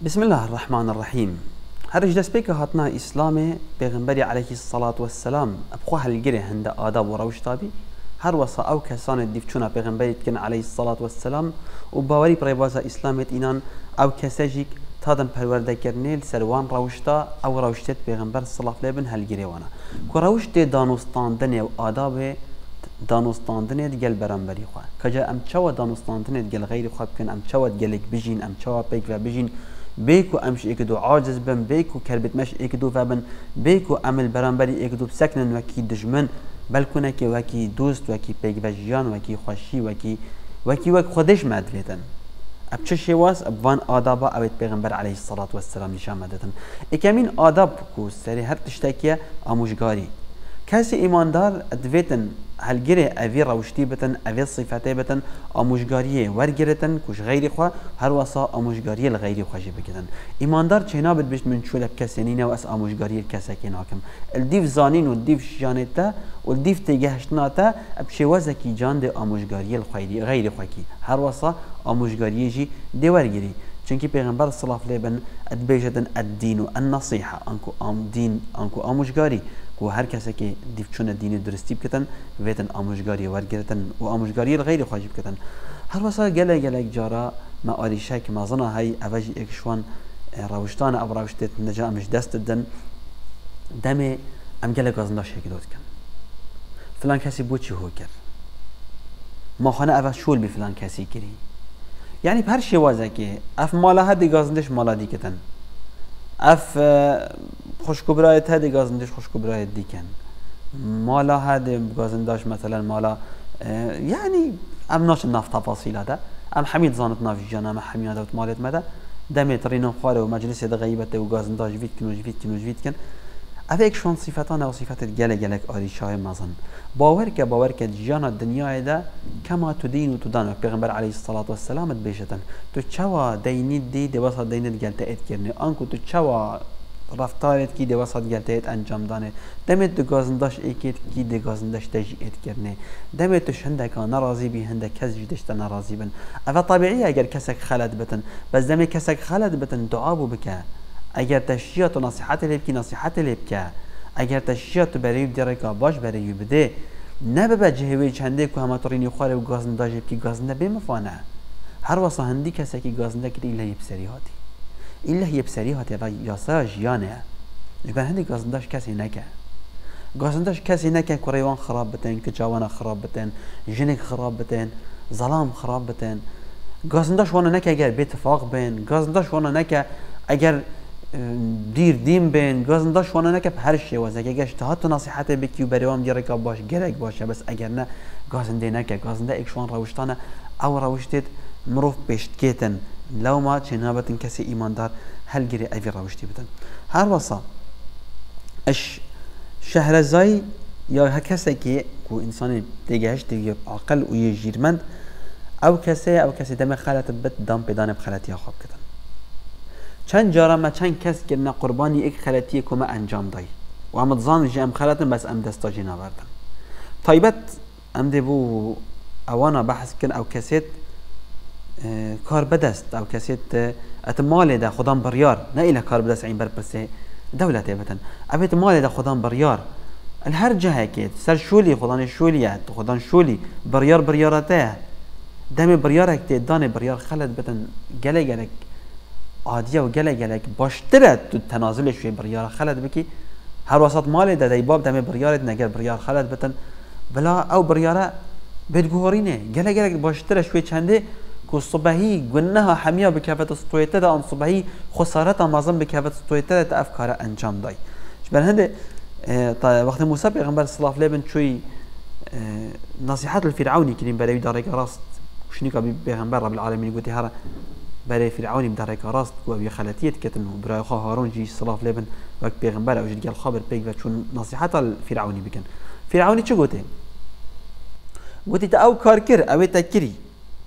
بسم الله الرحمن الرحيم. هرج دست بيك هاتنا إسلامي بيغنبري عليه الصلاة والسلام أبخوها الجري هند آداب وروش تابي هر وصا أو كسان الدفشونا بيغنبري تكن عليه الصلاة والسلام وباوري بريبازا إسلامت إنان أو كساجيك تادم پرورده کرنیل سروان روشتا أو روشتت بيغنبر الصلاة لبن هالجري وانا كروشت دانوستاندني و آداب دانوستاندنه دگل برانبری خواه کجا ام چوا دانوستاندنه دگل غیر خواه بکن ام چوا دگلک بجین ام چوا پیک و بجین بیکو امش اکدو عاجز بن بیکو کربت مش اکدو فبن بیکو عمل برانبری اکدو بسکنن وکی دجمن بلکونه که وکی دوست وکی پیک و جیان وکی خوشی وکی خودش مدویتن اب چه شواس ابوان آدابا اوید پیغمبر علیه الصلاة والسلام نشان مدتن اکمین آداب کو سری هر تشتکیه آموزگاری کسی ایماندار ادویتن هالجري أفي روشتي بتن أفي صفاتي بتن أموجارية ورجرتن كوش غيري خوا هر وصا أموجارية الغيري خواجي بكتن إيماندار چنا بد بيش من شو لبكسنينه وأس أموجارية الكسكين حاكم الديف زانين والديف شجانته والديف تجهشناته أبشي وزكي جان ده أموجارية الخيري غيري خواكي هر وصا أموجارية جي دي ورجري چونكي پیغمبر صلى الله عليه وسلم ادبيجتن الدين النصيحة انكو ام دين انكو آموزگاری کو هر کسی که دیفچون دینی درستی بکتن ویتن آموزگاری ورگرتن و آموزگاری غیر خواجب کتن هر واسه گله جارا ما آریشه که مازنا های اوجی اکشوان روشتان او روشتت نجا امش دست دن دم ام گله گازنداش هکدود کن فلان کسی بود چی هو کرد ما خانه اول شول بی فلان کسی کری يعني بهر شيء وازكي اف مالا هدي غازندش مالا دي كتن اف خوش كبرايت هدي غازندش خوش كبرايت دي كان مالا هدي غازنداش مثلا مالا يعني ام ناش الناف تفاصيل هذا ام حميد زانت ناف جانا ام حميد هذا مالت مدى دمت رينو خواره ومجلس غيبته وغازنداش فيت كن افيك شون صفاتنا وصفات جلك آريشاه مازن باور که جان الدنيا ده كما تدين وتدان پیغمبر عليه الصلاة والسلام بيشتن تو چوا ديني دي دواسا دينت گلتهت کرنه انكو تو چوا رفتارت کی دواسا گلتهت انجام دانه دمت دو گازنداش اكيد کی دو گازنداش تجئت کرنه دمت تو هندك ناراضي بي هندك كز جدشت ناراضي بن اف طبيعي اگر کسك خلد بتن بس دم کسك خلد بتن دعابو بك اگر تشجيعات و نصيحات لبكي نصيحات لبك اگر تشجيعات بريو دركا باش بريو بده نبى جهوي چنده کو هم ترين يخوره و گازنده جبكي گازنده بمفانه هر وصا هندي کسا کی گازنده كده الا يبسري هاتي الا يبسري هاتي ياسا جيانه جبر هندي گازنداش کسی نکه گازنداش کسی نکه كريوان خراب بتن كجاوانا خراب بتن جنك خراب بتن ظلام خراب بتن گازنداش وانا نکه اگر باتفاق بين گازنداش وانا نکه اگر دیر دیم بین گازنداش وانا نکه هر شی واسه اگه اجتهاد و نصیحت بکی و بریوام دیره باش گرگ باشه بس اگر نه گازنده نکه گازنده اکشوان روشتانه او روشتید مروف بشت کیتن لو ما چنابتن کسی ایماندار هل گری اوی روشتی بتن هر واسه اش شهرزای یا هر کسی که کو انسان دیگهش دیگه عقل و یجیرمند او کسی دم خالت بد دام بدان بخالتی خواب کتن چند جارا ما چند کس که قربانی یک خلطی که ما انجام دای و هم ظان جام خلطن بس ام دستا جنا بردن طيبت ام دبو اوانا بحث کن او کسیت کار بدست او کسیت اتمال ده خدام بریار نه اله کار بدست عین برپسه دولت بتن ابيت مال ده خدام بریار الهر جهه که سر شولی خدان شولیه خدان شولی بریارته دم بریارک ته دان بریار خلط بتن گله عادیه و گله باشتره تو تنازلش شوی بریار خلد بکی هر وسط مال ده باب دم بریارت نگر بریار خلد بتن بلا او بریاره بدگورینه گله باشتره شوی چنده که صبحی گنها حمیه بکفت استویته ده آن صبحی خسارت آمازن بکفت استویته ده افکار انجام دای بر هنده وقت موسی پیغمبر صلی الله علیه و چوی نصیحت الفرعونی کلیم برای داره راست شنیکا پیغمبر رب العالمین گوتی هر برای فرعونی بدارک راست و بی خلاتیت کتن و برای خواه هارون جی صلاف لبن وقت پیغمبر او جدگل خابر پیگ و چون نصیحت الفرعونی بکن فرعونی چه گوته؟ گوتی تا او کار کر اوی تا کری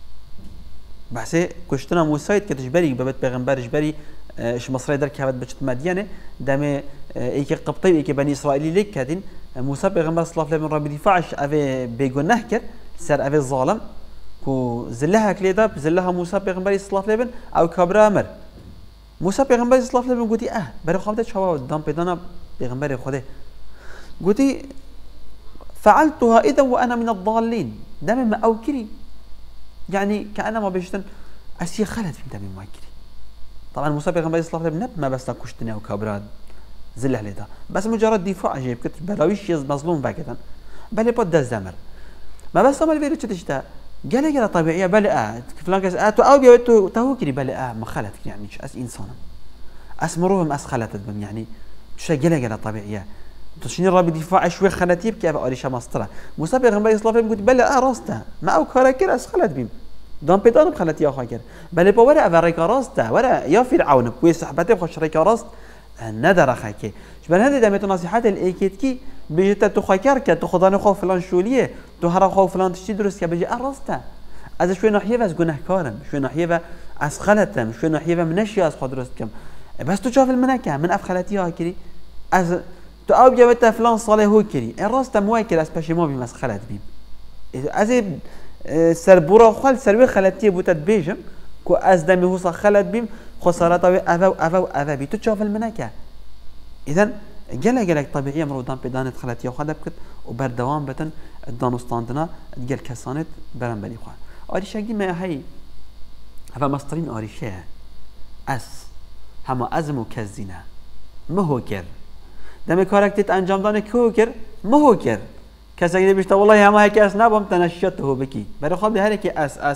بحثه کشتنا موسایت که تجبری ببت پیغمبرش بری اش مصری در که بچت مدینه دم ایک قبطی ایک بنی اسرائیلی لیک کردین موسی پیغمبر صلاف لبن را بدفاعش اوی بیگناه کرد سر اوی ظالم کو زلها كليدا زلها موسى پیغمبر صلى الله عليه وسلم او كبر امر موسی پیغمبر صلی الله علیه و گویی برای خودت چاوا دام پیدانا پیغمبر خدا گویی فعلتها اذا وانا من الضالين دم ما اوكري يعني كانما بيشتن اسي خلت في دم ما اوكري طبعا موسى پیغمبر صلی الله علیه و ما بس کشتنه و کابراد زله لیدا بس مجرد دفاع جيب كنت براويش يز مظلوم باكتن بل بود دزمر ما بس ما الفيرو تشتا قال طبيعيه بل فلان كاس تو او بيتو توكري بل ما خلت يعني اس انسان اسمروهم اس خلت بم يعني شو قال طبيعيه تشني رابي دفاع شوي خلتي بكي ابا اريشا ماسترا موسى پیغمبر صلی الله علیه و قلت بل راسته ما او كاركر اس خلت بيم دام پیدانم خلت یا خاکر بل با ولا افریقا راسته ولا یا فرعون بوی صحبته خوش ریکا راست نداره خاکی شبان هذه دمت نصيحات الايكيت كي بيجت تو خاكر كه تو خدان خو فلان شوليه تو هر خو فلان تشتي درست كه بيجي راسته از شوي ناحيه بس گناهكارم شوي ناحيه از خلتم شوي ناحيه منشي از خود درست كم بس تو شاف المنكه من اف خلتي ها كري از تو او جابت فلان صالح هو كري راسته مواكل از بشي ما بيمس خلت بيم از سربورا خال سروي خلتي بوتت بيجم كو از دمي هو خلت بيم خسارات او بي تو شاف المنكه اذا جلك طبيعيه مرودان بدانت خلتي خدب كت وبردوام بتن دانستاندنا ديال كسانت برام بلي خو اريشا ما هي هذا مصدرين اريشا اس هما ازمو كزينه ما هو كر دم كاركتت انجام دانه كو كر ما هو كر کسی بیشتر والله همه هیچ اس نبام تنشته بکی برای خود هر کی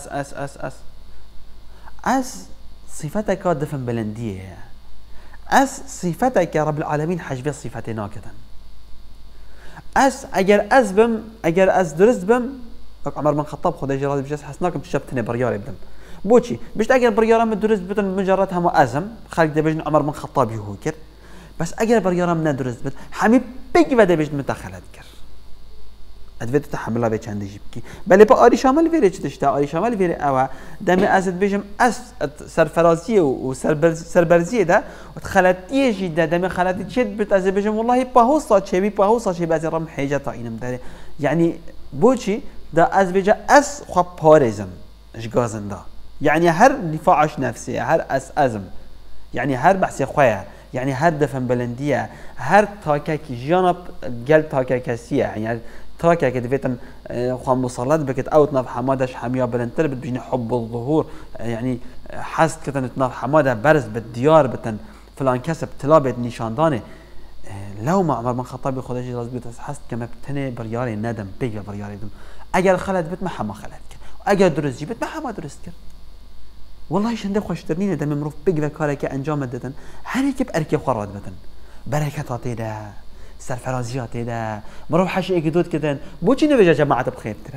اس صفته که دفن بلندیه اس صفته که رب العالمین حجبه صفته ناکدن اس اگر از درست بم عمر بن خطاب خدا جلال بجس حسناكم تشبتني بريار بدم بوشي بيشت اگر بريارم درست بدن مجرد هم ازم خلق دبجن عمر بن خطاب يهو كر بس اگر بريارم ندرست بد همي بيجي بده بجن متخلت كر ادویت تحمل به چند جیبکی بله با آری شامل ویره چه داشته آری شامل ویره اوا دم ازت بجم از سرفرازی و سربرزی ده و خلطیه جدا دم خلطی چه بت از بجم والله باهوسا چه بعضی رم حاجه تا اینم داره یعنی بوچی ده از بجا از خب پارزم اشگازن ده يعني هر دفاعش نفسي هر ازم يعني هر بحث خويا يعني هر دفن بلندية هر تاكاك جانب قل تاكاكسية يعني تاكاك دفيتن خوام مصالات بكت اوت ناف حمادش حمية بلندتر بتبجني حب الظهور يعني حست كتن ناف حمادة برز بالديار بتن فلان كسب تلابت نشاندانه لو ما عمر بن خطاب خودش راز بيت حست كما بتني برياري ندم بيجا برياري دم اگر خلد بت ما حما خلد اگر درست بت ما حما درست كر والله شنده خوشترنين دم مروف بيجا كارك انجام ددن هر يكب اركي خراد بتن بركات ده سرفرازيات ده مروف حشي اكدود كدن بوچي نوجا جماعه بخير ترى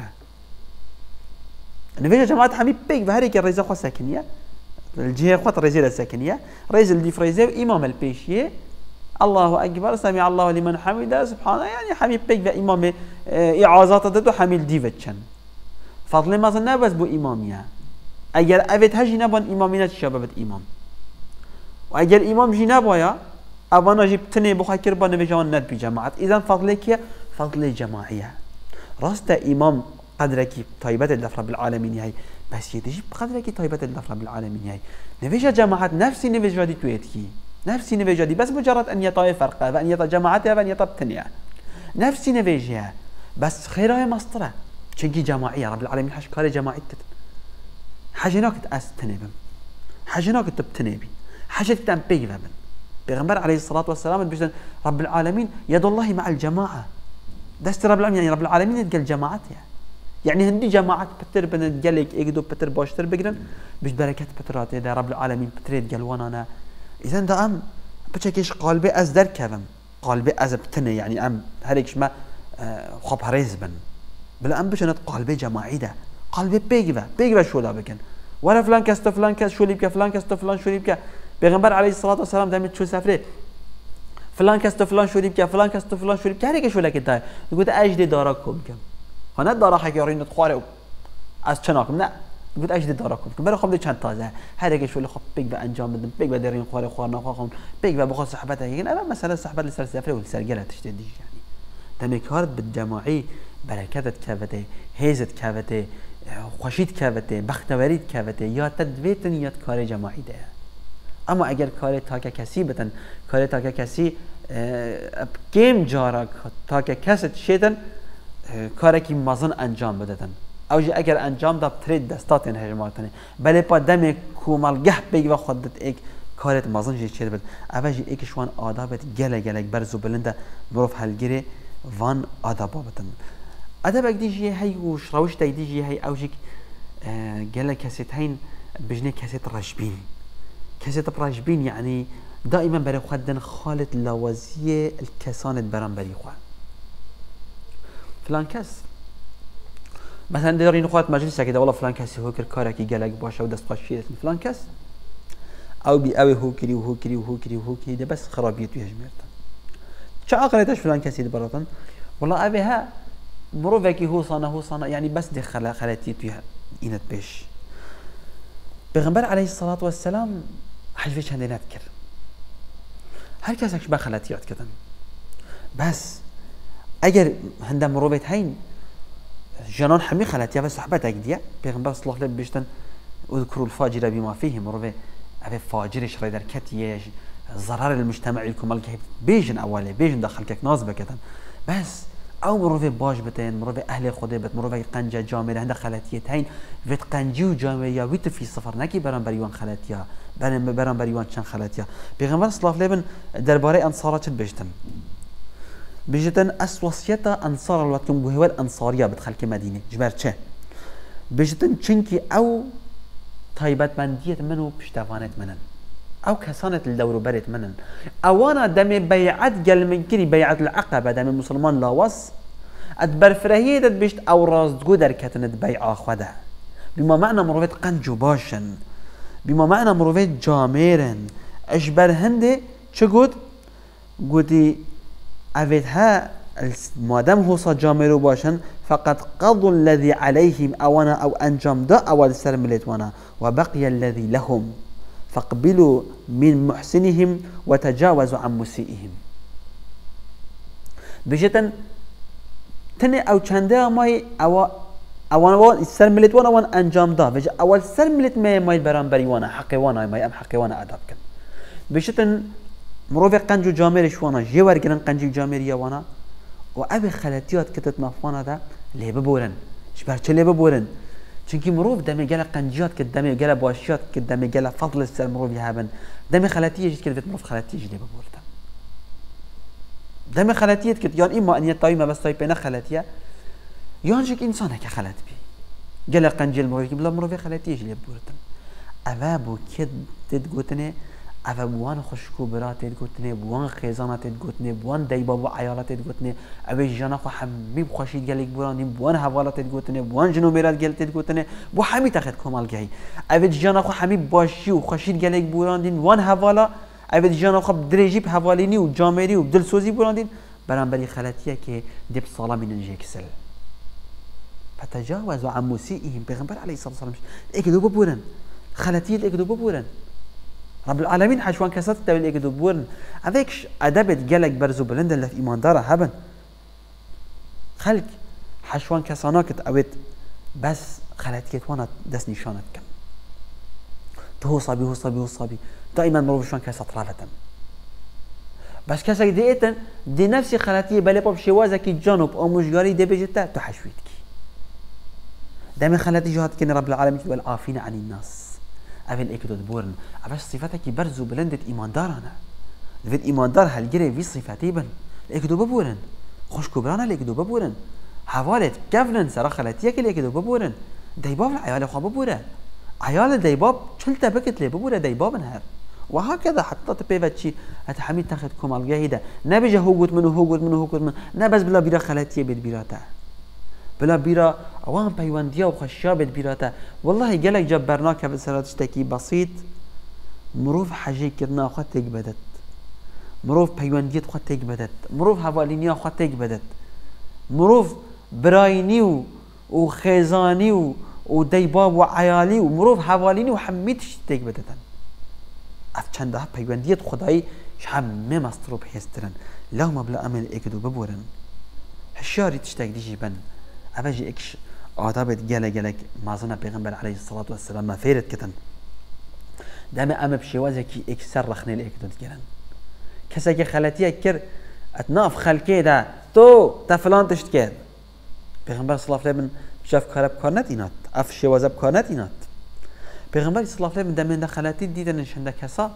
نوجا جماعه حمي بيج بهريك الرئيس خو ساكنيه الجهه خو الرئيس الساكنيه رئيس اللي فريزه امام البيشيه الله اكبر سمع الله لمن حمده سبحانه يعني حمي بيج امام اعاظات ددو حميل ديفتشن فضل ما زنا بس بو اماميه اگر اوت هجی نبان امامینت شبابت امام و اگر امام جی نبایا اوانا جی بتنی بخاکر با نوجان ند بی جماعت اذا فضل کیه فضل جماعیه راست امام قدرکی طایبت الله رب العالمین هی بس یدی قدرکی طایبت الله رب العالمین هی نوجا جماعت نفسی نوجادی تویت کی نفسی نوجادی بس مجرد ان يطاي فرقه وان يطا جماعته وان يطا بتنيه نفسی نوجها بس خيرها مسطره چنگی جماعیه رب العالمین حش کار جماعی کت حاجناك تنبم حاجناك تبتنبي حاجة تام بيجبن بيغمبر عليه الصلاة والسلام بيجن رب العالمين يد الله مع الجماعة دست رب العالمين يعني رب العالمين يتقال جماعات يعني هندي جماعات بتر بنتقالك يقدو بتر باشتر بقرن بيش بركات بترات إذا رب العالمين بتر يتقال وانا إذا ده أم بتشكيش قلبي أزدر كذا قلبي أزبتني يعني أم هريكش ما خب هريزبن بلا أم بيجن قلبي جماعي ده قلبي بيجبه شو لا بكن ولا فلان كاس شو ليبك فلان كاس فلان شو ليبك بيغمبر عليه الصلاة والسلام دائما شو سافره فلان كاس فلان شو ليبك فلان كاس فلان شو ليبك هريك شو لك انت يقول اجدي داركم كم هنا دارا حكيارين تخارق از چناكم لا يقول اجدي داركم كم برا خم چند تازه هريك شو لخ بيجبه انجام بدن بيجبه دارين خارنا خاهم بيجبه بخص صحبته يعني اما مثلا صحبات اللي سافره والسرجله تشتدي يعني تمكارت بالجماعي بركات كافته هيزت كافته خوشید کهوته بختوریت کهوته یا تدویتن یا کار جماعی ده اما اگر کار تاکه کسی بتن کار تاکه کسی کم جارا تاکه کست شدن کاری که مازن انجام بدن اوجی اگر انجام داد ترید دستاتن هجماتنه بله پا دم کومالگه بگی و خودت ایک کارت مازن جی چید بد اوجی ایک شوان آدابت گله برزو بلنده مروف هلگیره وان آدابا بتن آداب اگدیجی هی و شروش تایدیجی هی اوجی گله کسیت هین بجنه کسیت رشبین كسيت براشبين يعني دائما بري خدن خالد لوازية الكسانت برام بري خوا فلان كس مثلا دارين خوات مجلس كده والله فلان كس هو كركارك يقلق باشا ودست قشير فلان كس او بي اوي هو كري ده بس خرابيت ويا جماعه شو عقلتش فلان كس برطن والله ابي ها مروفكي هو صانا يعني بس دي خلاتيت ويا اينت بيش پیغمبر علیه الصلاة والسلام حجوش هنده ندکر هر کسکش با خلطیات کردن بس اگر هنده مروبت هین جنان حمی خلطیه و صحبت اگدیه پیغمبر صلی الله علیه بشتن اذكروا الفاجر بما فيه مروبه ابي فاجرش ريدر كتيش ضرر المجتمع لكم الكه بيجن اوله بيجن داخلك نازبه كتن بس او مروفه باش بتين مروفه اهل خدا بت مروفه قنجه جامعه هنده خلطیت هین ویت قنجی و جامعه ویت فی سفر نکی برام بریوان خلطیا برام بریوان چند خلطیا پیغمبر صلی الله علیه و درباره انصارا چه بجتن اسوسیتا انصار الوقتم بهول انصاریا بتخل که مدینه جبر چه بجتن چنکی او تایبت مندیت منو پشتوانت منن او کسانت الدور برت منن اوانا دم بیعت گل منکری بیعت العقبه دم مسلمان لاوس ادبر فرهيدت بيشت او رازدگو در كتنت بيع خدا بما معنى مروفت قنجو باشن بما معنى مروفت جاميرن اشبر هنده چه قودي اويتها مادام هو صا جاميرو باشن فقد قضوا الذي عليهم اوانا او انجام دا اول سرملت وانا وبقي الذي لهم فاقبلوا من محسنهم وتجاوزوا عن مسيئهم بجتن تنه او چنده مای اوان سر ملت وانا وان انجام دا وجه اول سر ملت مای برانبری وانا حق وانا مای ام حق وانا اداب کن بشتن مروف قنجو جامرش وانا جوار گرن قنجو جامری وانا و ابي خلاتيات كتت مفوانا دا ليه ببورن شبر چه ليه ببورن چونكي مروف دمي گله قنجيات كد دمي گله باشيات كد دمي گله فضل السر مروف يهابن دمي خلاتيه جد كده مروف خلاتيه ليه ببورن دم خلاتيت كت يعني إما أن يطاي ما بس طاي بينا خلاتية يانجك إنسان هيك خلات بي جل قنجل مروي بلا مروي خلاتية جلي بورتن أبابو كد تدقوتني أبوان خشكو برات تدقوتني بوان خزانة تدقوتني بوان دايبابو عيالة تدقوتني أبي جانا خو حبيب خشيد جلك براني بوان هوالا تدقوتني بوان جنوميرات جل تدقوتني بو حمي تاخد كمال جاي أبي جانا خو حبيب باشي وخشيد جلك براني بوان هوالا أبد جانا خب دريجيب حواليني وجامري وبدل سوزي براندين برانبري خلاتيه كي دب صلاة من الجيكسل فتجاوزوا عن مسيئهم پیغمبر عليه الصلاة والسلام اكدو ببورن خلاتيه اكدو ببورن رب العالمين حشوان كسات تبل اكدو ببورن اوكش ادبت جلك برزو بلند اللي في ايمان داره هبن خلق حشوان كساناكت اوت بس خلاتيه وانا دس نشانت كم هو صابي دائما مروفشان كاسة طرالة بس كاسة ديتن دي نفسي خلاتيه بلي باب شوازك الجانب او مشغالي دي بجتا تحشويتك دائما خلاتي جهات كن رب العالمين والعافين عن الناس افل اكدو دبورن افاش صفاتك برزو بلندت ايمان دارنا دفت ايمان دار هالجري في صفاتي بن اكدو ببورن خوش كبرانا الاكدو ببورن حوالت كفلن سرا خلاتيك الاكدو ببورن دايباب العيال خو ببورن عيال دايباب شلتا بكت لي ببورة دايباب نهار وهكذا حتى تبيفت شيء هتحميد تاخدكم على الجاهدة نبيجه هو قد منه نبز بلا بيرا خلاتيه بيت بيراتا بلا بيرا اوان بيوانديا وخشيا بيت بيراتا والله جالك جبرناك بسرات اشتكي بسيط مروف حاجي كدنا اخواتك بدت مروف بيوانديت اخواتك بدت مروف حوالينيا اخواتك بدت مروف برايني وخيزاني ودايباب وعيالي ومروف حواليني وحميتش تيك بدتن اف چنده پیوندیت خدایی شحمه مستروب هسترن لهم بلا امل اكدو ببورن هشاري تشتاق ديجي بن اباجي اكش آدابت جالك مازنا پیغمبر عليه الصلاة والسلام ما فيرت كتن دم ام بشوازه کی اکثر رخنه لیکدود کردن کسی که خلطیه کرد اتناف خلقه ده تو فلان تشت کرد پیغمبر صلی الله علیه و شاف کارب کارنت اینات اف شوازه کارنت اینات پیغمبر صلی الله علیه و دم خلطی دیدن شنده کسا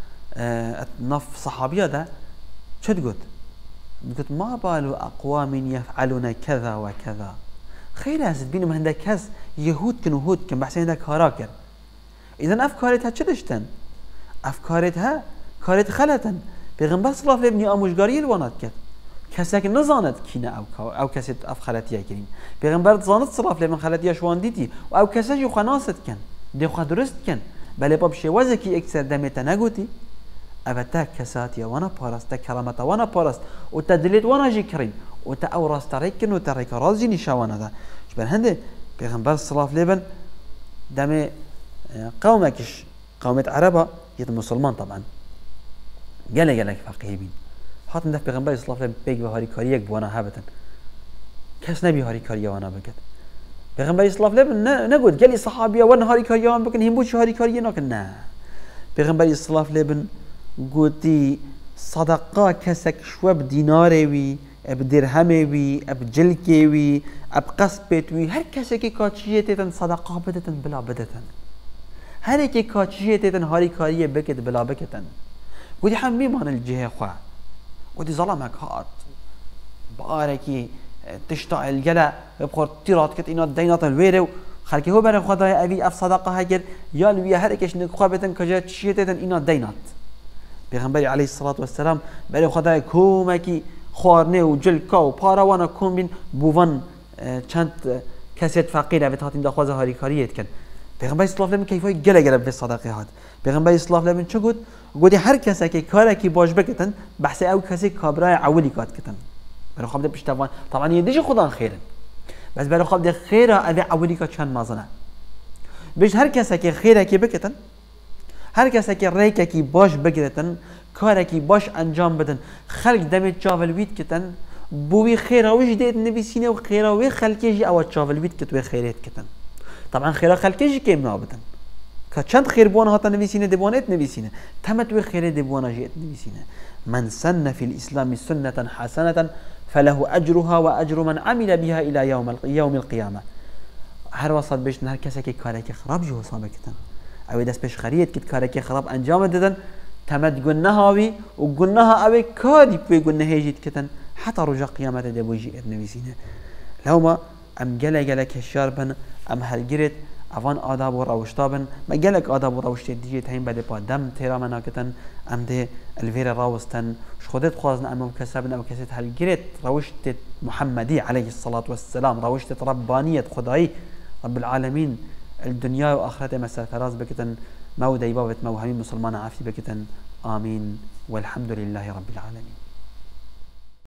اتناف صحابیه ده چد گفت قلت ما بال اقوام يفعلون كذا وكذا خير هست بينهم هندك كز يهود كانوا هود كان بحسين هندك هراكر اذا افكارتها چدشتن افكارتها كارت خلتن پیغمبر صلی الله علیه و آموزگاری الوانات کرد کسی که نزاند کینه او کسی اف خلطیه کریم پیغمبر زانت صلی الله علیه و خلطیه شوان دیتی و او کسی جو خناست کن دی خود درست کن بله باب شوازه کی اکثر دمت نگوتی أبتا كسات يا وانا باراست كرامتا وانا باراست وتدليت وانا جي كريم وتا أوراست تريكن وتريك رازي نشاوانا دا شبان هندي بيغمبر الصلاة ليبن دامي قومكش قومة عربة يد مسلمان طبعا قالك فقيبين حاطن ده بيغمبر الصلاة ليبن بيج بهاري كاريك بوانا هابتا كاس نبي هاري كاريا وانا بكت بيغمبر الصلاة ليبن نقول قالي صحابيا وانا هاري كاريا وانا بكن همبوش هاري كاريا ناكن نا بيغمبر الصلاة ليبن قوتي صدقة كسك شوب ديناري وي اب درهمي وي اب جلكي وي اب قصبت وي هر كسك كاتشيتن صدقة بدتن بلا بدتن هر كي كاتشيتن هاري كاريه بكت بلا بكتن قوتي حمي مان الجهه خوا قوتي ظلمك هات باركي تشتاع الجلا بخور تيرات كت اينات دينات الويرو خلكي هو بر خداي ابي اف صدقة هاجر يال ويا هر كش نخوا بتن كجات شيتن اينات دينات پیغمبر علیه الصلاة والسلام برای خدای کومکی خوارنه و جلکا و پاروانا کن بین بوان چند کسیت فقیره و تاتین دخواز هاری کاریت کن پیغمبر صلی الله علیه و کیفای گله به صدقه هات پیغمبر صلی الله علیه و چه گفت گفت هر کسی که کاری کی باش بکتن بحث او کسی کابرای اولی کات کتن برای خود پشتوان طبعا یدیش خدا خیره بس برای خود خیره او اولی کات چند مازنه بیش هر کسی که خیره کی بکتن هر کسی که ریکه کی باش بگیرتن کاری کی باش انجام بدن خلق دمت چاول وید کتن بوی خیراویش دید نویسینه و خیراوی خلقیش او چاول وید کت و خیرت کتن طبعا خیرا خلقیش کم نابدن که چند خیر بوان هاتا نویسینه دبوانت نویسینه تمت و خیر دبوانا جیت نویسینه من سن في الاسلام سنة حسنة فله اجرها و اجر من عمل بها الى يوم القيامة هر وسط بشن هر کسی که کاری که خراب جو حساب کتن اوی دست پیش خرید که کاری که خراب انجام دادن تمت گناه اوی و گناه اوی کاری پی گناه جید کتن حتی رجا قیامت دبوجی نویسینه لو ما ام گله کشار بن ام هرگیرت اوان آداب و روشتابن ما گلک آداب و روشت دیگه تایم بده پا دم تیرا مناکتن ام ده الویر راوستن خودت خوازن ام کسبن او کسیت هرگیرت روشت محمدی علیه الصلاة والسلام روشت ربانیت خدایی رب العالمين الدنيا وآخرته مسألة فراز بكتن مودة يبابت موهمين مسلمان عافية بكتن آمين والحمد لله رب العالمين.